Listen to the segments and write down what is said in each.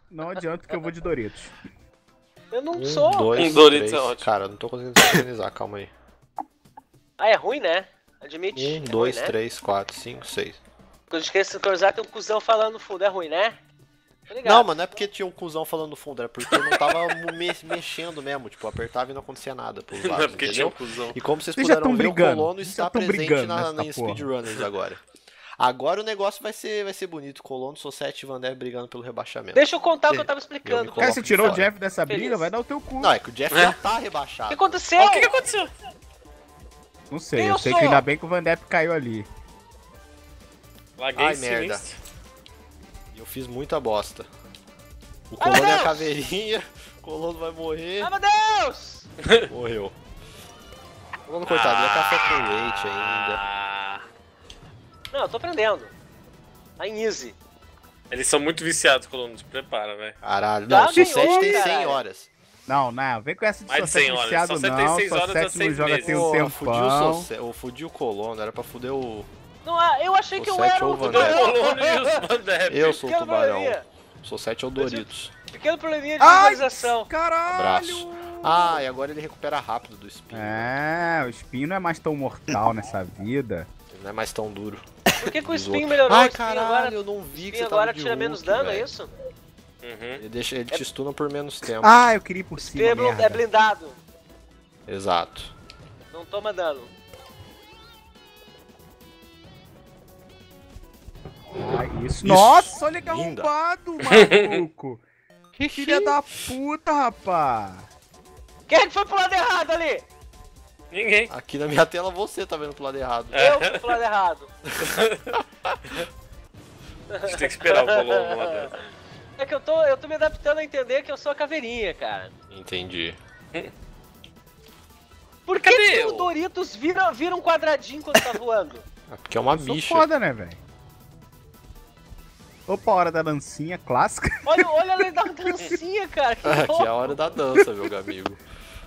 Não adianta que eu vou de Doritos. Eu não Um, sou. dois, Doritos três. é ótimo. Cara, eu não tô conseguindo sincronizar, calma aí. Ah, é ruim, né? Admite. Um, É dois, ruim, né? três, quatro, cinco, seis. Quando esquece de sincronizar, tem um cuzão falando no fundo. É ruim, né? Tô ligado. Não, mas não é porque tinha um cuzão falando no fundo, era porque não tava mexendo mesmo, tipo, apertava e não acontecia nada pros Não é lados, porque tinha um entendeu? cuzão. E como vocês Vocês já puderam tão ver, brigando, o Colono vocês está já tão presente brigando na nessa porra. Speedrunners agora. Agora o negócio vai ser bonito. Colono, Sossete e Vander brigando pelo rebaixamento. Deixa eu contar o que eu Eu tava me explicando. coloco Cara, você de tirou o fora. Jeff dessa Feliz. briga, vai dar o teu cu. Não, é que o Jeff já tá rebaixado. O que aconteceu? Ó, o que aconteceu? Não sei, Quem eu eu sei sou? que ainda bem que o Van Depp caiu ali. Larguei Ai, silêncio. merda. E eu fiz muita bosta. O Colono é a Deus! caveirinha, o Colono vai morrer. Ah, meu Deus! Morreu. Colono, coitado, é café com leite ainda. Ah, Não, eu tô aprendendo. Tá em easy. eles são muito viciados, Colono. Se prepara, velho. Caralho, Tá, não, o Sossete ganhou, tem 100 caralho. horas. Não, vem com essa de Mais de Sossete 100 horas. viciado Sossete tem não, 6 horas a Sossete não 6 joga meses. tem um Porra, fudiu o tempão. Sossete, ou fudiu o Colono, era pra fuder o... Não, ah, eu achei que eu Sossete era ou o Van O Depp? Colono e os Van Depp. Eu sou o Pequeno tubarão. probleminha. Sossete é o Doritos. Pequeno probleminha de Ai, visualização. caralho! Abraço. Ah, e agora ele recupera rápido do espinho. É, o espinho não é mais tão mortal nessa vida. Ele não é mais tão duro. Por que o Dos espinho outros. melhorou? Ai, O espinho caralho, agora, eu não vi que espinho você tava agora de tira Hulk, menos dano, é velho. isso? Uhum. Ele te stuna por menos tempo. Ah, eu queria ir por cima, Espinho é merda. blindado. Exato. Não toma dano. Ah, isso. Nossa, olha que Linda. arrombado, maluco. Que filha da puta, rapaz. Quem é que foi pro lado errado ali? Ninguém. Aqui na minha tela você tá vendo pro lado errado. Eu fui pro lado errado. A gente tem que esperar o Colono lá dentro. É que eu tô me adaptando a entender que eu sou a caveirinha, cara. Entendi. Por que, Cadê que eu? o Doritos vira um quadradinho quando tá voando? É porque é uma Eu sou bicha. foda, né, velho? Opa, hora da dancinha clássica. Olha ela dá uma dancinha, cara. Que Aqui é louco. a hora da dança, meu amigo.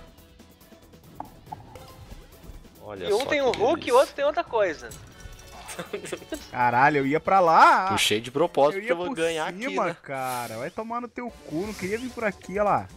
Olha E um só tem que um Hulk e delícia. o outro tem outra coisa. Caralho, eu ia pra lá. Puxei de Eu propósito ia pra eu por ganhar cima, aqui, né? cara. Vai tomar no teu cu. Não queria vir por aqui, olha lá.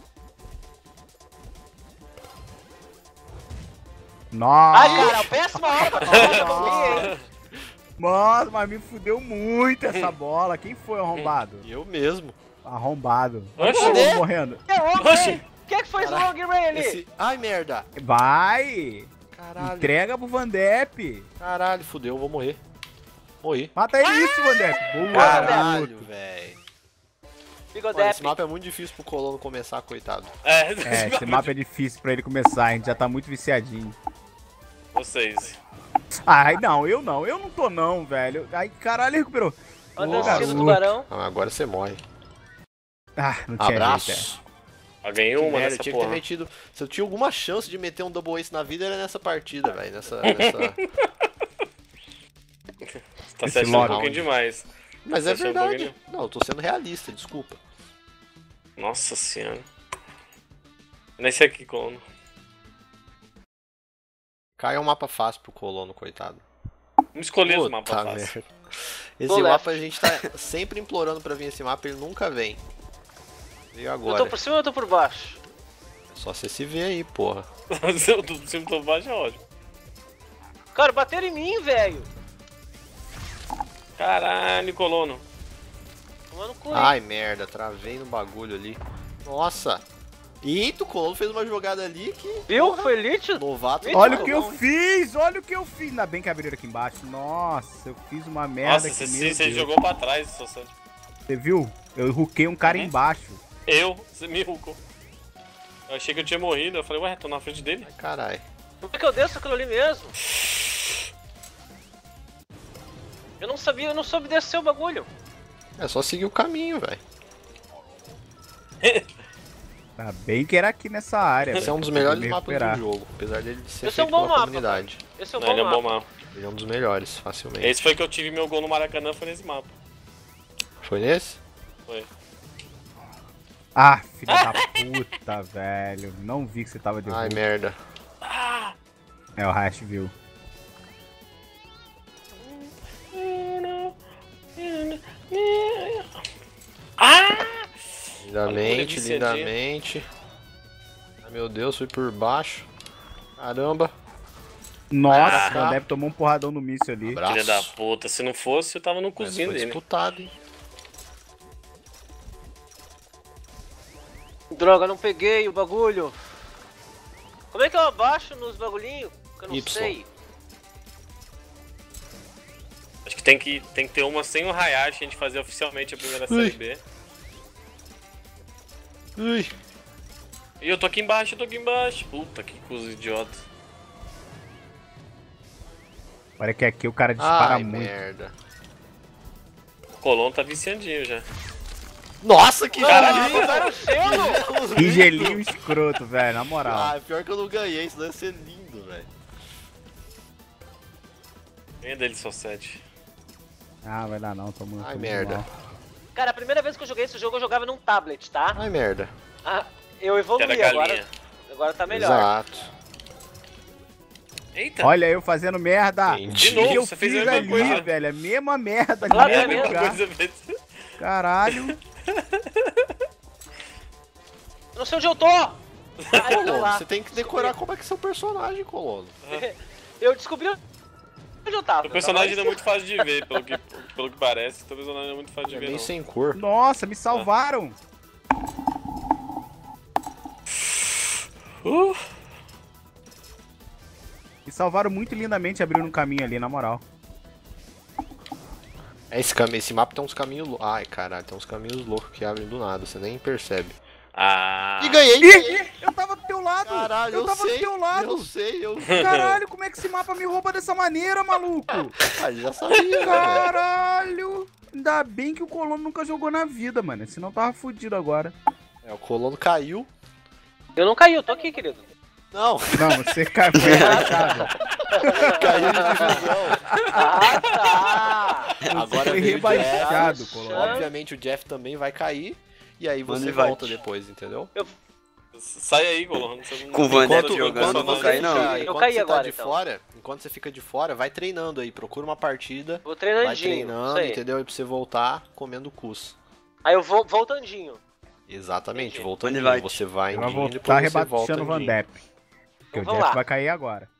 Nossa. Ai, cara, péssima hora pra tomar no hein? Nossa, mas me fudeu muito essa bola. Quem foi o arrombado? Eu mesmo. Arrombado. Oxi. Todo mundo morrendo. É Oxi. homem! Quem é que fez o Caralho, Long Ray ali? Esse... Ai, merda. Vai! Caralho. Entrega pro Van Depp. Caralho, fudeu, eu vou morrer. Morri. Mata isso, Van Depp. Boa, Caralho, garoto. velho. Olha, Bigodep. esse mapa é muito difícil pro Colono começar, coitado. É, É, esse mapa é difícil pra ele começar. A gente já tá muito viciadinho. Vocês. Ai, não. Eu não tô não, velho. Ai, caralho, ele recuperou. Olha Ô, a dancinha do garoto. tubarão. Ah, agora você morre. Ah, não tinha Abraço. jeito, Eu ganhei uma Merda, eu nessa tinha que ter porra. metido. Se eu tinha alguma chance de meter um double ace na vida, era nessa partida, velho. Nessa... Tá Esse se achando um Lorde. pouquinho demais. Mas Você é achou um verdade. pouquinho? Não, eu tô sendo realista, desculpa. Nossa senhora. Nesse aqui, Colono. Cai é um mapa fácil pro Colono, coitado. Vamos escolher os Puta mapas fáceis. merda. Esse Go mapa left. a gente tá sempre implorando pra vir esse mapa, ele nunca vem. Veio Eu agora. tô por cima ou eu tô por baixo? É só você se ver aí, porra. Eu tô do cima do baixo é ótimo. Cara, bateram em mim, velho. Caralho, Colono. Tomando cu, hein? Ai, merda, travei no bagulho ali. Nossa. Eita, o Colono fez uma jogada ali que... Viu? Foi elite? Novato. Eita, Olha não, o que eu não. fiz, olha o que eu fiz. Ainda bem que abriram aqui embaixo. Nossa, eu fiz uma merda Nossa, aqui, você, meu você Deus. jogou pra trás, Sossete. Você viu? Eu ruquei um cara Uhum. embaixo. Você me rucou. Eu achei que eu tinha morrido, eu falei, ué, tô na frente dele. Caralho. Como é que eu desço aquilo ali mesmo? Eu não sabia, eu não soube descer o bagulho. É só seguir o caminho, velho. Tá bem que era aqui nessa área. Esse é velho, um dos pra melhores poder mapas recuperar. do jogo. Apesar dele ser Esse é um feito bom pela mapa, comunidade. Esse é o Não, ele é um bom mapa. mapa. Ele é um dos melhores, facilmente. Esse foi que eu tive meu gol no Maracanã, foi nesse mapa. Foi nesse? Foi. Ah, filha da puta, velho. Não vi que você tava de Ai, volta. merda. É, o Rash viu. Ah! Lindamente, viciadinho. lindamente. Ai, meu Deus, fui por baixo. Caramba. Nossa, Ah. o Vandep tomou um porradão no míssil ali. Abraço. Filha da puta, se não fosse, eu tava no Mas cozinho foi dele. disputado, hein? Droga, não peguei o bagulho. Como é que eu abaixo nos bagulhinhos? Que eu não Y. sei. Acho que tem que ter uma sem o Hayashi, a gente fazer oficialmente a primeira série B. Ui. E eu tô aqui embaixo, Puta, que coisa idiota. Olha que aqui o cara dispara Ai, muito. merda. O Colon tá viciandinho já. Nossa, que Caralho, gelinho! era o gelo! Que gelinho escroto, velho, na moral. Ah, pior que eu não ganhei, isso deve ser lindo, velho. Ganha dele só 7. Ah, vai dar não, tô muito. Ai, muito merda. mal. Cara, a primeira vez que eu joguei esse jogo, eu jogava num tablet, tá? Ai, merda. Ah, eu Que evoluí era agora. galinha. Agora tá melhor. Exato. Eita! Olha eu fazendo merda. Entendi. De novo, Eu você fez fiz a mesma ali, coisa. velho, a mesma merda Claro, ali é no mesmo. lugar. Coisa fez. Caralho. Não sei onde eu tô! Ah, eu tô Colono, lá. você tem que decorar como é que é seu personagem, Colono. Eu descobri onde eu tava. O personagem é muito fácil de ver, pelo que parece. O personagem é muito fácil de É ver, meio não. sem cor. Nossa, me salvaram. Me salvaram muito lindamente abrindo um caminho ali, na moral. É esse mapa tem uns caminhos loucos. Ai, caralho, tem uns caminhos loucos que abrem do nada, você nem percebe. Ah! E ganhei! Ih, eu tava do teu lado. Caralho, eu tava do teu lado. eu sei. Caralho, como é que esse mapa me rouba dessa maneira, maluco? Ah, já sabia, né, velho? Caralho. Ainda bem que o Colono nunca jogou na vida, mano. Senão tava fudido agora. É, o Colono caiu. Eu não caí, eu tô aqui, querido. Não, Não, você caiu rebaixado. caiu de divisão. Ah, tá! Agora foi veio o rebaixado, Jeff. Colono. Obviamente o Jeff também vai cair. E aí você Invite. volta depois, entendeu? Sai aí, Colon. Você não- Com o Vandep Enquanto- jogando, enquanto não você- cai não. fica- Eu enquanto caí você tá agora, de então. fora, enquanto você fica de fora, vai treinando aí, procura uma partida, Vou vai treinandinho. treinando, Isso aí. entendeu? E pra você voltar comendo cus. Aí eu vou voltandinho. Exatamente, Entendi. voltando. Invite. Você vai Ele vai indo e voltar depois você volta rebaixando o andinho. Vandep. Porque o Vamos Jeff lá. vai cair agora.